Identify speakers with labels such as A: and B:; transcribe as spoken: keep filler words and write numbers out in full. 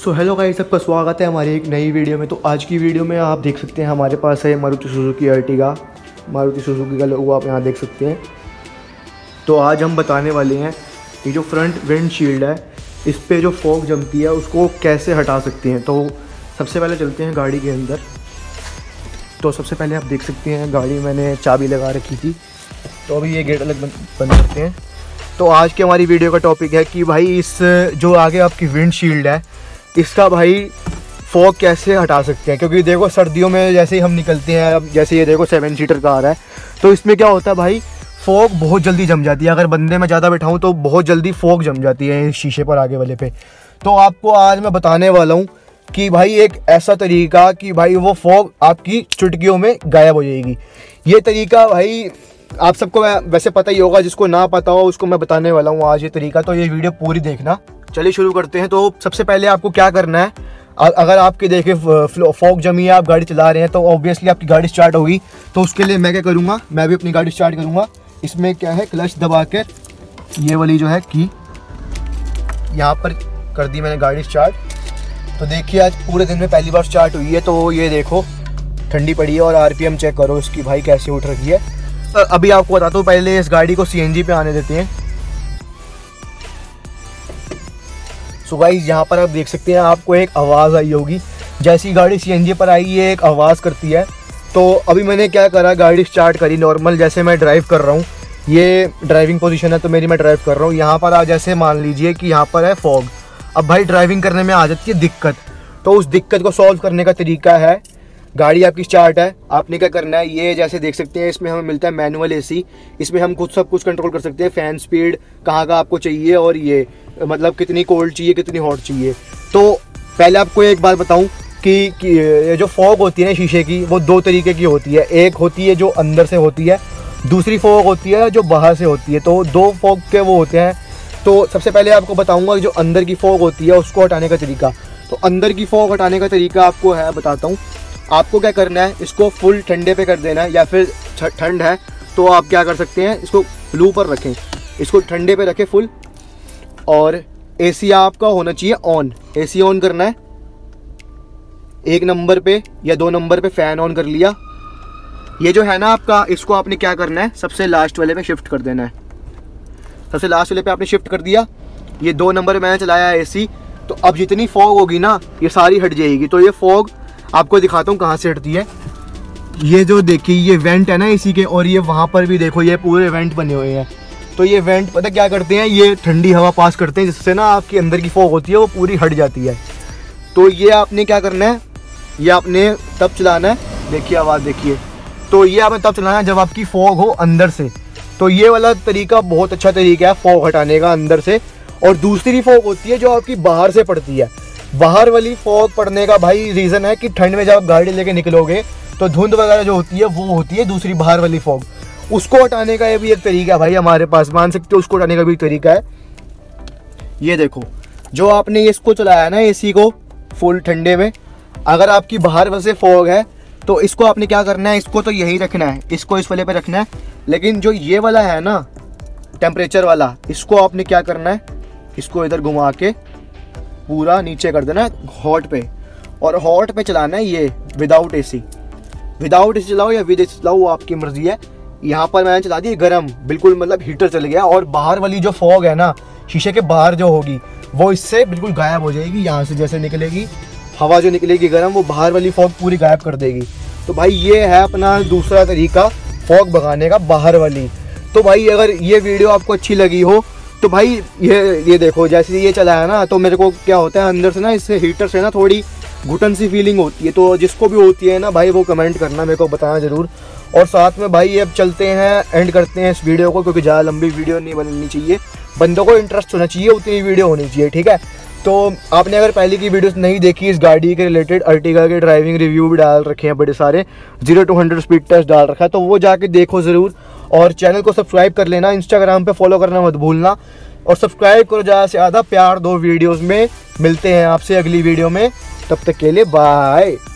A: So hello guys, सबका स्वागत है हमारी एक नई वीडियो में। तो आज की वीडियो में आप देख सकते हैं हमारे पास है Maruti Suzuki Ertiga. Maruti Suzuki का लोगो आप यहाँ देख सकते हैं। तो आज हम बताने वाले हैं ये जो फ्रंट विंडशील्ड है, इस पे जो फॉग जमती है उसको कैसे हटा सकते हैं। तो सबसे पहले चलते हैं गाड़ी के अंदर। तो सबसे पहले आप देख सकते हैं गाड़ी मैंने चाबी लगा रखी थी, तो अभी ये गेट अलग बंद करते हैं। तो आज की हमारी वीडियो का टॉपिक है कि भाई इस जो आगे आपकी विंडशील्ड है इसका भाई फॉग कैसे हटा सकते हैं। क्योंकि देखो सर्दियों में जैसे ही हम निकलते हैं, अब जैसे ये देखो सेवन सीटर कार है, तो इसमें क्या होता है भाई फॉग बहुत जल्दी जम जाती है। अगर बंदे में ज़्यादा बैठाऊँ तो बहुत जल्दी फॉग जम जाती है इस शीशे पर आगे वाले पे। तो आपको आज मैं बताने वाला हूँ कि भाई एक ऐसा तरीका कि भाई वो फॉग आपकी चुटकियों में गायब हो जाएगी। ये तरीका भाई आप सबको वैसे पता ही होगा, जिसको ना पता हो उसको मैं बताने वाला हूँ आज ये तरीका। तो ये वीडियो पूरी देखना। चलिए शुरू करते हैं। तो सबसे पहले आपको क्या करना है, अगर आपके देखे फॉग जमी है, आप गाड़ी चला रहे हैं, तो ऑब्वियसली आपकी गाड़ी स्टार्ट होगी। तो उसके लिए मैं क्या करूँगा, मैं भी अपनी गाड़ी स्टार्ट करूँगा। इसमें क्या है, क्लच दबा के ये वाली जो है की यहाँ पर कर दी मैंने गाड़ी स्टार्ट। तो देखिए आज पूरे दिन में पहली बार स्टार्ट हुई है। तो ये देखो ठंडी पड़ी है और आरपीएम चेक करो इसकी भाई कैसे उठ रखी है। अभी आपको बताता हूँ, पहले इस गाड़ी को सीएनजी पे आने देते हैं। सो गाइस यहाँ पर आप देख सकते हैं आपको एक आवाज़ आई होगी। जैसी गाड़ी सीएनजी पर आई ये एक आवाज़ करती है। तो अभी मैंने क्या करा, गाड़ी स्टार्ट करी नॉर्मल जैसे मैं ड्राइव कर रहा हूँ। ये ड्राइविंग पोजीशन है तो मेरी, मैं ड्राइव कर रहा हूँ। यहाँ पर आप जैसे मान लीजिए कि यहाँ पर है फॉग। अब भाई ड्राइविंग करने में आ जाती है दिक्कत। तो उस दिक्कत को सॉल्व करने का तरीका है, गाड़ी आपकी स्टार्ट है, आपने क्या करना है, ये जैसे देख सकते हैं इसमें हमें मिलता है मैनुअल एसी। इसमें हम खुद सब कुछ कंट्रोल कर सकते हैं, फैन स्पीड कहाँ का आपको चाहिए और ये मतलब कितनी कोल्ड चाहिए कितनी हॉट चाहिए। तो पहले आपको एक बात बताऊं कि, कि ये जो फॉग होती है ना शीशे की, वो दो तरीके की होती है। एक होती है जो अंदर से होती है, दूसरी फॉग होती है जो बाहर से होती है। तो दो फॉग के वो होते हैं। तो सबसे पहले आपको बताऊँगा जो अंदर की फॉग होती है उसको हटाने का तरीका। तो अंदर की फॉग हटाने का तरीका आपको है बताता हूँ। आपको क्या करना है, इसको फुल ठंडे पे कर देना है, या फिर ठंड है तो आप क्या कर सकते हैं, इसको लो पर रखें, इसको ठंडे पे रखें फुल। और एसी आपका होना चाहिए ऑन, एसी ऑन करना है। एक नंबर पे या दो नंबर पे फैन ऑन कर लिया। ये जो है ना आपका, इसको आपने क्या करना है, सबसे लास्ट वाले पे शिफ्ट कर देना है। सबसे लास्ट वाले पे आपने शिफ्ट कर दिया। ये दो नंबर मैंने चलाया एसी। तो अब जितनी फॉग होगी ना ये सारी हट जाएगी। तो ये फॉग आपको दिखाता हूँ कहाँ से हटती है। ये जो देखिए ये वेंट है ना इसी के, और ये वहाँ पर भी देखो ये पूरे वेंट बने हुए हैं। तो ये वेंट पता क्या करते हैं, ये ठंडी हवा पास करते हैं, जिससे ना आपकी अंदर की फॉग होती है वो पूरी हट जाती है। तो ये आपने क्या करना है, ये आपने तब चलाना है, देखिए आवाज़ देखिए। तो ये आपने तब चलाना है जब आपकी फॉग हो अंदर से। तो ये वाला तरीका बहुत अच्छा तरीका है फॉग हटाने का अंदर से। और दूसरी फॉग होती है जो आपकी बाहर से पड़ती है। बाहर वाली फॉग पड़ने का भाई रीज़न है कि ठंड में जब आप गाड़ी लेके निकलोगे तो धुंध वगैरह जो होती है वो होती है दूसरी बाहर वाली फॉग। उसको हटाने का ये भी एक तरीका है भाई हमारे पास, मान सकते हो। उसको हटाने का भी एक तरीका है। ये देखो जो आपने इसको चलाया ना एसी को फुल ठंडे में, अगर आपकी बाहर वैसे फॉग है तो इसको आपने क्या करना है, इसको तो यही रखना है, इसको इस वाले पे रखना है। लेकिन जो ये वाला है ना टेम्परेचर वाला, इसको आपने क्या करना है, इसको इधर घुमा के पूरा नीचे कर देना है हॉट पे। और हॉट पे चलाना है ये विदाउट एसी। विदाउट एसी चलाओ या विद एसी चलाओ वो आपकी मर्जी है। यहाँ पर मैंने चला दी गरम, बिल्कुल मतलब हीटर चल गया। और बाहर वाली जो फॉग है ना शीशे के बाहर जो होगी वो इससे बिल्कुल गायब हो जाएगी। यहाँ से जैसे निकलेगी हवा जो निकलेगी गर्म, वो बाहर वाली फॉग पूरी गायब कर देगी। तो भाई ये है अपना दूसरा तरीका फॉग भगाने का, बाहर वाली। तो भाई अगर ये वीडियो आपको अच्छी लगी हो तो भाई ये ये देखो जैसे ये चला है ना, तो मेरे को क्या होता है अंदर से ना, इससे हीटर से ना थोड़ी घुटन सी फीलिंग होती है। तो जिसको भी होती है ना भाई वो कमेंट करना, मेरे को बताना ज़रूर। और साथ में भाई अब चलते हैं, एंड करते हैं इस वीडियो को, क्योंकि ज़्यादा लंबी वीडियो नहीं बननी चाहिए। बंदों को इंटरेस्ट होना चाहिए, उतनी वीडियो होनी चाहिए, ठीक है। तो आपने अगर पहले की वीडियोस नहीं देखी इस गाड़ी के रिलेटेड, अर्टिगा के ड्राइविंग रिव्यू भी डाल रखे हैं बड़े सारे, zero to hundred speed test डाल रखा है, तो वो जाके देखो ज़रूर। और चैनल को सब्सक्राइब कर लेना, इंस्टाग्राम पे फॉलो करना मत भूलना। और सब्सक्राइब करो, ज़्यादा से ज़्यादा प्यार दो वीडियोज़ में। मिलते हैं आपसे अगली वीडियो में, तब तक के लिए बाय।